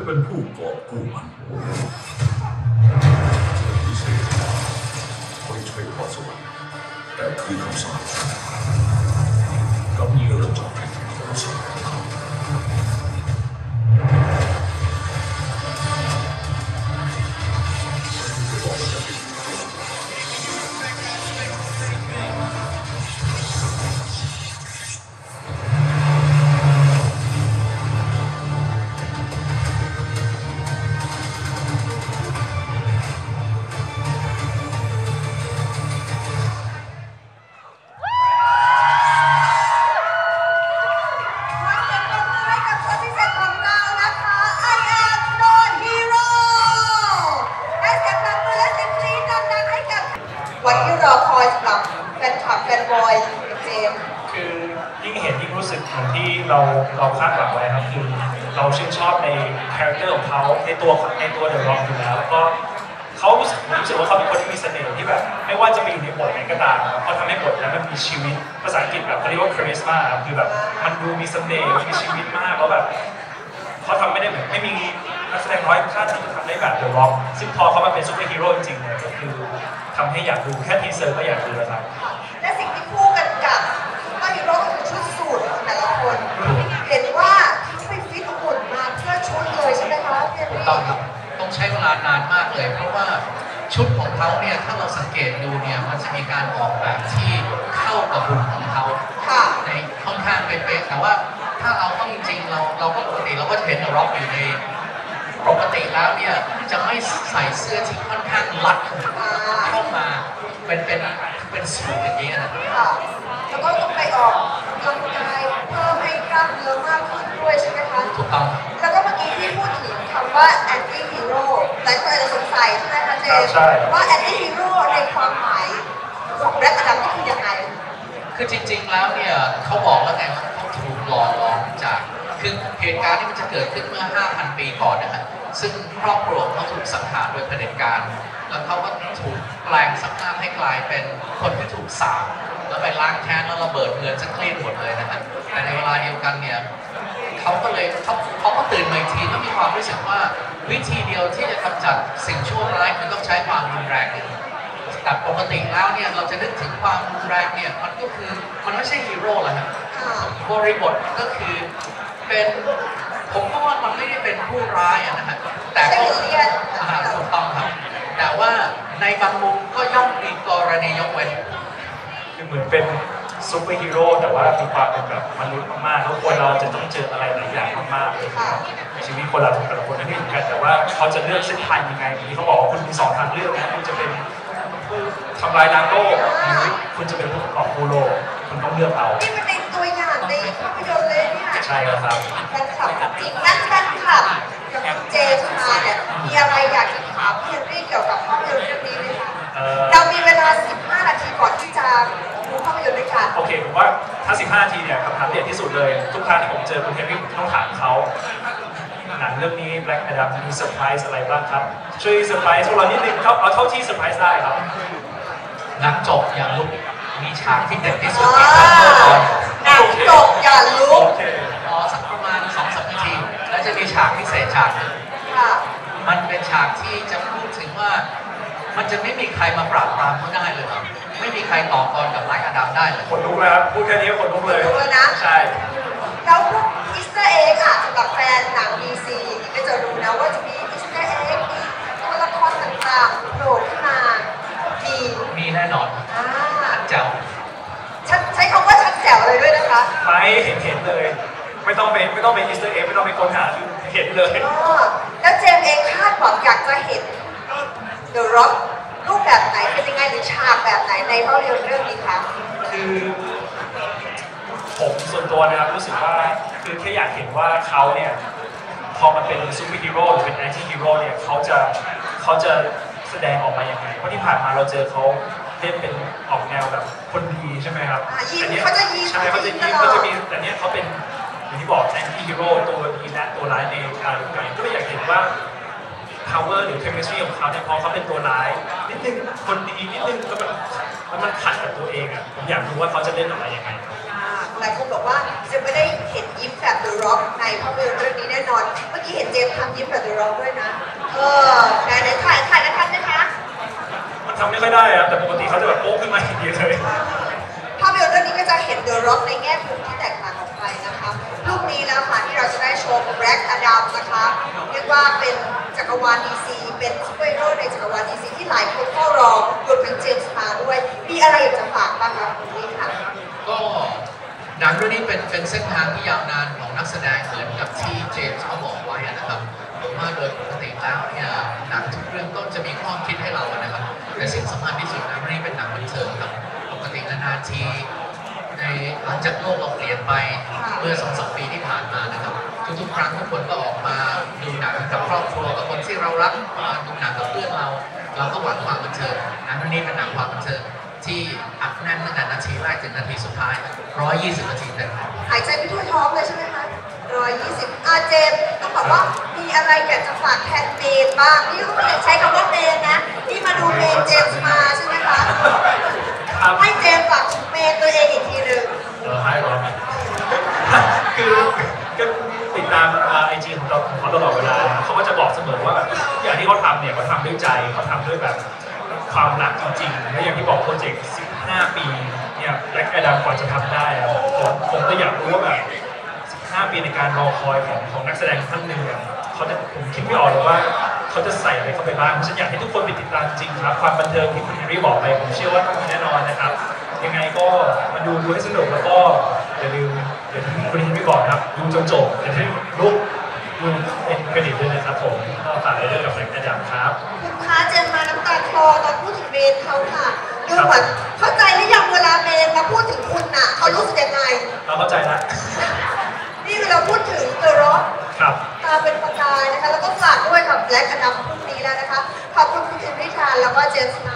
เป็นผู้กอบกู้มันพิเศษไม่ใช่พรสวรรค์แต่คือคำสาปกับนิรจารของสัตว์วันที่รอคอยสำหรับแฟนคลับแฟนบอยเจมคือยิ่งเห็นยิ่งรู้สึกเหมือนที่เราคาดหวังไว้ครับคือเราชื่นชอบในคาแรคเตอร์ของเขาในตัวเดอะร็อกอยู่แล้วแล้วก็เขารู้สึกว่าเขาเป็นคนที่มีเสน่ห์ที่แบบไม่ว่าจะไปอยู่ในบทไหนก็ตามเขาทำให้บทนั้นมันมีชีวิตภาษาอังกฤษแบบเขาเรียกว่า charisma ครับคือแบบมันดูมีเสน่ห์มีชีวิตมากแล้วแบบเขาทำไม่ได้แบบไม่มีนักแสดงน้อยท่านที่จะทำได้แบบเดอะร็อกซึ่งพอเขามาเป็นซูเปอร์ฮีโร่จริงๆเนี่ยก็คือทำให้อยากดูแค่ทีเซอร์ก็อยากดูแล้วครับและสิ่งที่คู่กันกับซูเปอร์ฮีโร่คือชุดสูทของแต่ละคนเห็นว่าเขาไปฟิตหุ่นมาเพื่อชุดเลยใช่ไหมคะพี่ถูกต้องครับต้องใช้เวลานานมากเลยเพราะว่าชุดของเขาเนี่ยถ้าเราสังเกตดูเนี่ยมันจะมีการออกแบบที่เข้ากับหุ่นของเขาในค่อนข้างเป๊ะแต่ว่าถ้าเอาเข้าจริงๆเราก็ปกติเราก็เห็นร็อกอยู่ในปกติแล้วเนี่ยจะไม่ใส่เสื้อที่ค่อนข้างรัดเข้ามาเป็นสูทอย่างนี้นะแล้วก็ต้องไปออกกำลังกายเพิ่มให้กล้ามเนื้อมากขึ้นด้วยใช่ไหมคะถูกต้องแล้วก็เมื่อกี้ที่พูดถึงคำว่าแอนตี้ฮีโร่หลายคนอาจจะสงสัยใช่ไหมคะเจมว่าแอนตี้ฮีโร่ในความหมายของแรกอดัมนี่คือยังไงคือจริงๆแล้วเนี่ยเขาบอกแล้วไงว่าเขาถูกหล่อหลอมจากคือเหตุการณ์ที่มันจะเกิดขึ้นเมื่อ 5,000 ปีก่อนนะฮะซึ่งครอบครัวเขาถูกสังหารโดยเผด็จการแล้วเขาก็ถูกแปลงสภาพให้กลายเป็นคนที่ถูกสาปแล้วไปล้างแค้นแล้วระเบิดเมืองจะเคลียร์หมดเลยนะฮะแต่ในเวลาเดียวกันเนี่ยเขาก็ตื่นมาอีกทีก็มีความรู้สึกว่าวิธีเดียวที่จะกำจัดสิ่งชั่วร้ายคือต้องใช้ความรุนแรงแต่ปกติแล้วเนี่ยเราจะนึกถึงความรุนแรงเนี่ยมันก็คือมันไม่ใช่ฮีโร่หรอกครับบริบทก็คือเป็นผมก็ว่ามันไม่ได้เป็นผู้ร้ายนะฮะแต่ก็ถูกต้องครับแต่ว่าในบางมุมก็ย่อมมีกรณียกเว้นคือเหมือนเป็นซูเปอร์ฮีโร่แต่ว่ามีความเป็นแบบมนุษย์มากๆแล้วคนเราจะต้องเจออะไรหลายอย่างมากๆเลยชีวิตคนเราแต่ละคนไม่เหมือนกันแต่ว่าเขาจะเลือกเส้นทางยังไงที่เขาบอกว่าคุณมี2 ทางเลือกนะคุณจะเป็นผู้ทำลายล้างโลกหรือคุณจะเป็นผู้ประกอบผู้โลกคุณต้องเลือกเอานี่เป็นตัวอย่างในภาพยนตร์เลยเนี่ยใช่แล้วครับแฟนคลับจริงงั้นแฟนคลับกับเจมส์มาเนี่ยมีอะไรอยากจะถามพี่เฮนรี่เกี่ยวกับภาพยนตร์เรื่องนี้ไหมคะเรามีเวลา15 นาทีก่อนที่จะดูภาพยนตร์ด้วยกันโอเคผมว่าถ้า15 นาทีเนี่ยคำถามเด็ดที่สุดเลยทุกครั้งที่ผมเจอคุณเฮนรี่ผมต้องถามเขาหนังเรื่องนี้ Black Adam มีเซอร์ไพรส์อะไรบ้างครับช่วยเซอร์ไพรส์พวกเรานิดนึงเอาเท่าที่เซอร์ไพรส์ได้ครับหนังจบอย่างลุกมีฉากที่เด็ดที่สุดหนังจบอย่างลุกสักประมาณ 2-3 นาทีแล้วจะมีฉากพิเศษฉากนึงมันเป็นฉากที่จะพูดถึงว่ามันจะไม่มีใครมาปราบปรามเขาได้เลยครับไม่มีใครต่อกรกับไลค์อดัมได้เลยคนลุกเลยครับพูดแค่นี้คนลุกเลยนะใช่แล้วพวกอีสเตอร์เอ็กอะสำหรับแฟนหนัง DC ก็จะรู้นะว่าจะมีอีสเตอร์เอ็กมีตัวละครต่างๆโผล่ขึ้นมามีแน่นอนชัดแจ๋วใช้คำว่าชัดแจ๋วเลยด้วยนะคะไม่เห็นเลยไม่ต้องไปอีสเตอร์เอ็กไม่ต้องไปค้นหาเห็นเลยแล้วเจมส์เองคาดหวังอยากจะเห็น The Rock รูปแบบไหนเป็นยังไงหรือฉากแบบไหนในภาพยนตร์เรื่องนี้คะคือผมส่วนตัวนะครับรู้สึกว่าคือแค่อยากเห็นว่าเขาเนี่ยพอมันเป็นซูเปอร์ฮีโร่หรือเป็นแอนตี้ฮีโร่เนี่ยเขาจะแสดงออกมาอย่างไรเพราะที่ผ่านมาเราเจอเขาเล่นเป็นออกแนวแบบคนดีใช่ไหมครับอันนี้เขาจะยิ้มใช่เขาจะยิ้มก็จะมีแต่เนี้ยเขาเป็นอย่างที่บอกแอนตี้ฮีโร่ตัวดีและตัวร้ายในการเมืองก็เลยอยากเห็นว่า power หรือ chemistry ของเขาเนี่ยพอเขาเป็นตัวร้ายนิดนึงคนดีนิดนึงก็มันขัดกับตัวเองอ่ะผมอยากรู้ว่าเขาจะเล่นออกมายังไงหลายคนบอกว่าจะไม่ได้เห็นยิ้มแบบ The Rock ในภาพยนตร์เรื่องนี้แน่นอนเมื่อกี้เห็นเจจมส์ทำยิ้มแบบเดอะร็อกด้วยนะไหนถ่ายกันทันไหมคะมันทำไม่ค่อยได้ครับแต่ปกติเขาจะแบบโป๊กขึ้นมาอย่างเดียวเลยภาพยนตร์เรื่องนี้ก็จะเห็นเดอะร็อกในแง่มุมที่แตกต่างออกไปนะคะรูปนี้แล้วค่ะที่เราจะได้ชมแบล็กอดัมนะคะเรียกว่าเป็นจักรวาล DC เป็นซูเปอร์ฮีโร่ในจักรวาล DC ที่หลายคนเฝ้ารอรวมถึงเจมส์มาด้วยมีอะไรอยากจะฝากบ้างคะคุณนี่ค่ะก็หนังเรื่องนี้เป็นเส้นทางที่ยาวนานของนักแสดงเหมือนกับที่เจมส์เขาบอกไว้นะครับผมว่าโดยปกติแล้วเนี่ยหนังทุกเรื่องต้องจะมีข้อคิดให้เรานะครับแต่สิ่งสำคัญที่สุดนะเรื่องนี้เป็นหนังบันเทิงครับปกตินานๆทีในหลังจากโลกเราเปลี่ยนไปเมื่อ 2-3 ปีที่ผ่านมานะครับทุกๆครั้งทุกคนก็ออกมาดูหนังกับครอบครัวกับคนที่เรารักมาดูหนังกับเพื่อนเราก็หวังความบันเทิงหนังเรื่องนี้เป็นหนังความบันเทิงที่อัดแน่นตั้งแต่นาทีแรกถึงนาทีสุดท้าย120 นาทีเต็มหายใจไปทั่วท้องเลยใช่ไหมคะ120เจมส์ต้องบอกว่ามีอะไรอยากจะฝากแทนเมนบ้างนี่ก็ไม่อยากใช้คำว่าเมนนะนี่มาดูเมนเจมส์มาใช่ไหมคะให้เจมส์ฝากถึงเมนตัวเองอีกทีหนึ่งให้หรอคือก็ติดตามไอจีของเขาตลอดเวลาเขาก็จะบอกเสมอว่าแบบอย่างที่เขาทำเนี่ยเขาทำด้วยใจเขาทำด้วยแบบความรักจริงๆและอย่างที่บอกโปรเจกต์15 ปีเนี่ยแบล็กอดัมกว่าจะทำได้ผมก็อยากรู้ว่าแบบ15 ปีในการรอคอยของนักแสดงท่านหนึ่งเนี่ยผมคิดไม่ออกเลยว่าเขาจะใส่อะไรเข้าไปบ้างฉันอยากให้ทุกคนไปติดตามจริงครับความบันเทิงที่คุณแฮร์รี่บอกไปผมเชื่อว่าต้องมีแน่นอนนะครับยังไงก็มาดูให้สนุกแล้วก็อย่าลืมอย่างที่คุณแฮร์รี่บอกนะครับดูจนจบอย่าให้ลุกดูเป็นเครดิตด้วยนะครับผมก็ฝากไว้ด้วยกับแบล็กอดัมครับคุณคะเจมส์มาน้ำตาคลอตอนพูดถึงเมนเขาค่ะดูเหมือนเข้าใจหรือยังเวลาเมนมาพูดถึงคุณน่ะเขารู้สึกยังไงเราเข้าใจแล้วนี่คือเราพูดถึงเดอะร็อกครับตาเป็นประกายนะคะแล้วก็ฝากด้วยกับแบล็กอดัมพรุ่งนี้แล้วนะคะขอบคุณคุณจิมริชานแล้วก็เจมส์มา